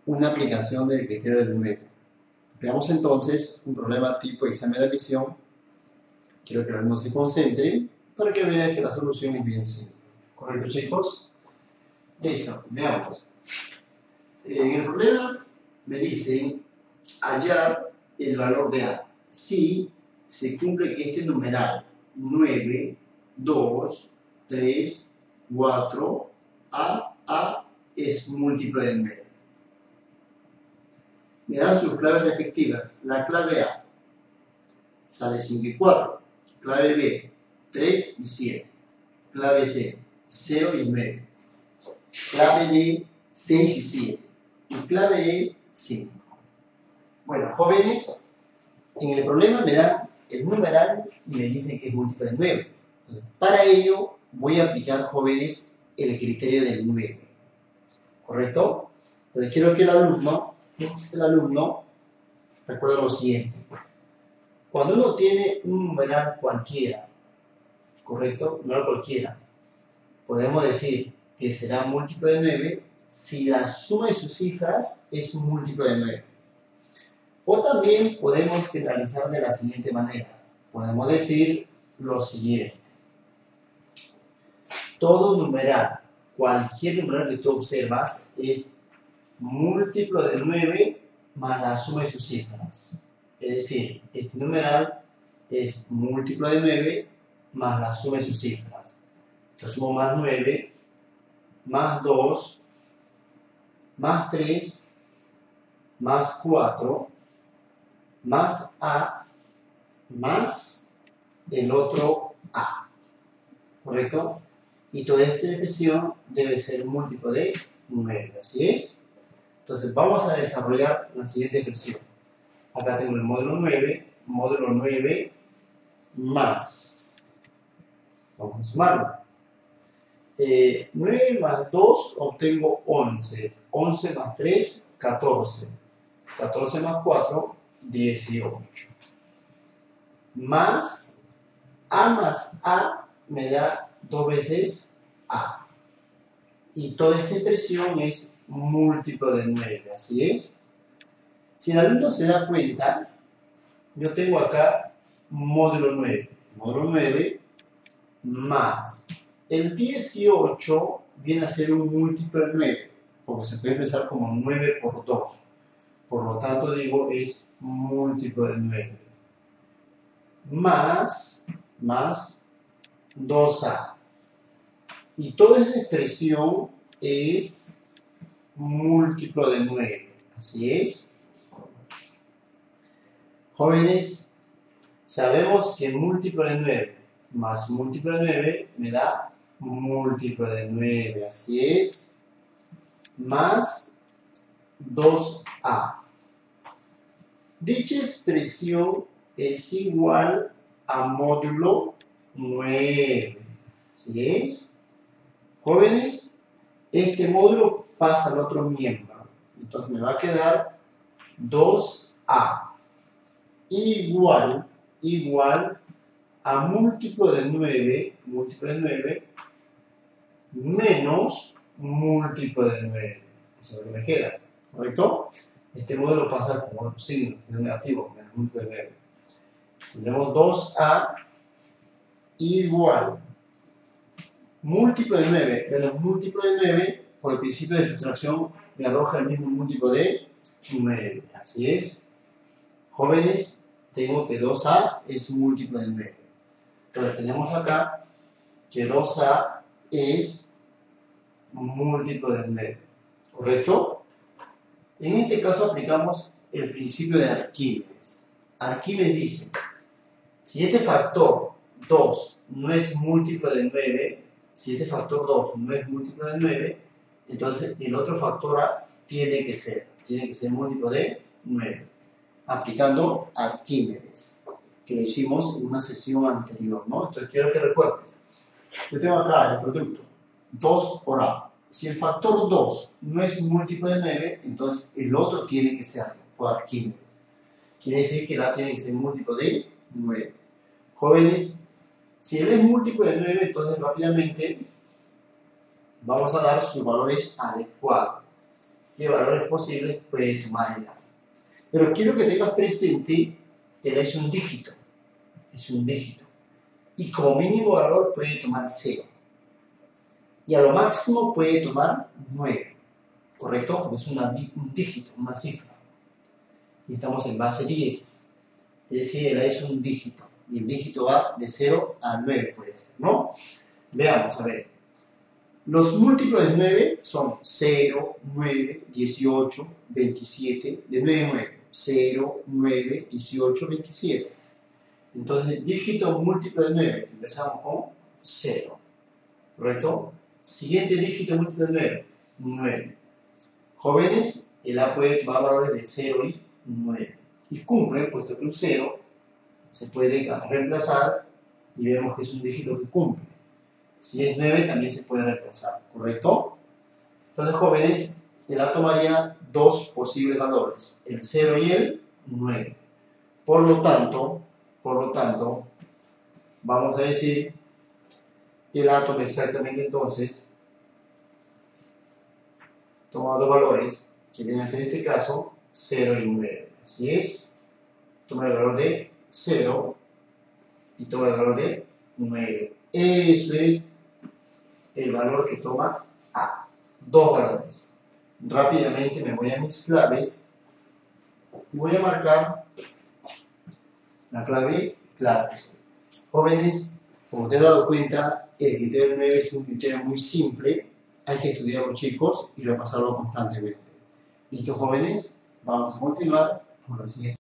una aplicación del criterio del 9. Veamos entonces un problema tipo examen de admisión. Quiero que el alumno se concentre para que vean que la solución es bien simple. ¿Correcto, chicos? Listo, veamos. En el problema me dicen hallar el valor de A. Si se cumple que este numeral 9, 2, 3, 4, A es múltiplo de 9. Me dan sus claves respectivas. La clave A sale 5 y 4. Clave B, 3 y 7. Clave C, 0 y 9. Clave D, 6 y 7. Y clave E, 5. Bueno, jóvenes, en el problema me dan el numeral y me dicen que es múltiplo de 9. Entonces, para ello voy a aplicar, jóvenes, el criterio del 9. ¿Correcto? Entonces quiero que el alumno recuerde lo siguiente. Cuando uno tiene un numeral cualquiera, ¿correcto? Un numeral cualquiera, podemos decir que será múltiplo de 9 si la suma de sus cifras es un múltiplo de 9. O también podemos generalizar de la siguiente manera. Podemos decir lo siguiente. Todo numeral, cualquier numeral que tú observas, es múltiplo de 9 más la suma de sus cifras. Es decir, este numeral es múltiplo de 9 más la suma de sus cifras. Entonces sumo más 9, más 2, más 3, más 4, más A, más el otro A. ¿Correcto? Y toda esta expresión debe ser múltiplo de 9. ¿Así es? Entonces vamos a desarrollar la siguiente expresión. Acá tengo el módulo 9 más. Vamos a sumarlo. 9 más 2 obtengo 11. 11 más 3, 14. 14 más 4, 18. Más A me da 2 veces A. Y toda esta expresión es múltiplo de 9. ¿Así es? Si el alumno se da cuenta, yo tengo acá módulo 9. Módulo 9 más el 18 viene a ser un múltiplo de 9, porque se puede expresar como 9 por 2. Por lo tanto, digo, es múltiplo de 9. Más 2A. Y toda esa expresión es múltiplo de 9. ¿Así es? Jóvenes, sabemos que múltiplo de 9 más múltiplo de 9 me da múltiplo de 9. Así es. Más 2A. Dicha expresión es igual a módulo 9. ¿Sí es? Jóvenes, este módulo pasa al otro miembro. Entonces me va a quedar 2A igual a múltiplo de 9 menos múltiplo de 9. Eso es lo que me queda. ¿Correcto? Este módulo pasa con otro signo, es negativo, menos múltiplo de 9. Tendremos 2A igual múltiplo de 9 menos múltiplo de 9, por el principio de sustracción me arroja el mismo múltiplo de 9. Así es. Jóvenes, tengo que 2A es múltiplo de 9. Entonces tenemos acá que 2A es múltiplo de 9. ¿Correcto? En este caso aplicamos el principio de Arquímedes. Arquímedes dice, si este factor 2 no es múltiplo de 9, si este factor 2 no es múltiplo de 9, entonces el otro factor A tiene que ser múltiplo de 9. Aplicando Arquímedes, que lo hicimos en una sesión anterior, ¿no? Entonces quiero que recuerdes. Yo tengo acá el producto 2 por A. Si el factor 2 no es múltiplo de 9, entonces el otro tiene que ser por Arquímedes. Quiere decir que el A tiene que ser múltiplo de 9. Jóvenes, si él es múltiplo de 9, entonces rápidamente vamos a dar sus valores adecuados. qué valores posibles puede tomar el A. Pero quiero que tengas presente que el A es un dígito. Es un dígito. Y como mínimo valor puede tomar 0. Y a lo máximo puede tomar 9. ¿Correcto? Porque es un dígito, una cifra. Y estamos en base 10. Es decir, el A es un dígito. Y el dígito va de 0 a 9, puede ser, ¿no? Veamos, a ver. Los múltiplos de 9 son 0, 9, 18, 27, de 9 a 9. 0, 9, 18, 27. Entonces, dígito múltiplo de 9, empezamos con 0. ¿Correcto? Siguiente dígito múltiplo de 9, 9. Jóvenes, el A puede tomar valores de 0 y 9. Y cumple, puesto que un 0 se puede reemplazar y vemos que es un dígito que cumple. Si es 9, también se puede reemplazar, ¿correcto? Entonces, jóvenes, el A tomaría dos posibles valores, el 0 y el 9. Por lo tanto, vamos a decir que el A toma exactamente entonces, toma dos valores, que vienen a ser en este caso 0 y 9. Así es, toma el valor de 0 y toma el valor de 9. Eso es el valor que toma A. Dos valores. Rápidamente me voy a mis claves y voy a marcar la clave claves. Jóvenes, como te has dado cuenta, el criterio 9 es un criterio muy simple. Hay que estudiarlo, chicos, y repasarlo constantemente. ¿Listo, jóvenes? Vamos a continuar con la siguiente.